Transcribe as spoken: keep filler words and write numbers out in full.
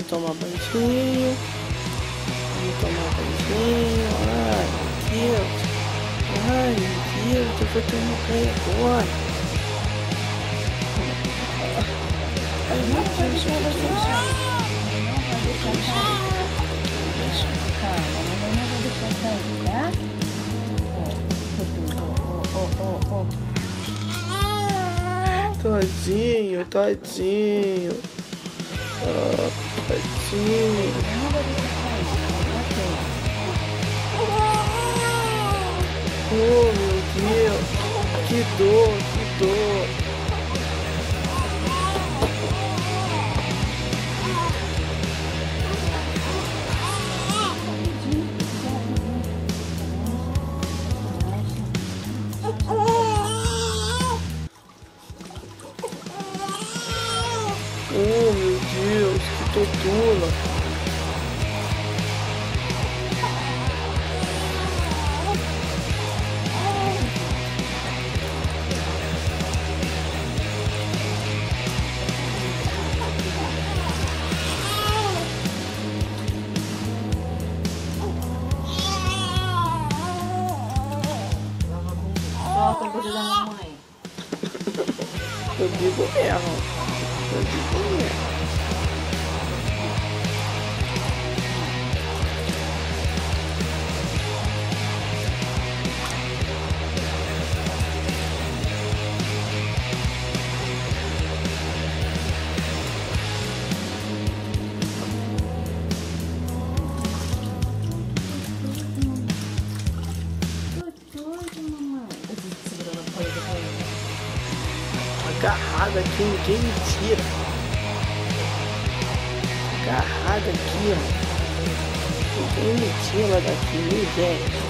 tomar banho. Vamos tomar banho. Ai, meu Deus. Ai, meu Deus, eu vou tomar banho agora. Ai, meu Deus, eu vou tomar. Calma, mamãe não vai deixar sair, tá? Ó, ó, ó, ó, ó. Tadinho, tadinho. Ah, tadinho. Não vai deixar sair, Oh, meu Deus. Que dor, que dor. Oh, meu Deus, que tortura. Solta o dedo da mamãe. Eu digo mesmo. Eu digo mesmo. Agarrada aqui, ninguém me tira. Agarrada aqui, ó. Ninguém me tira daqui, ninguém.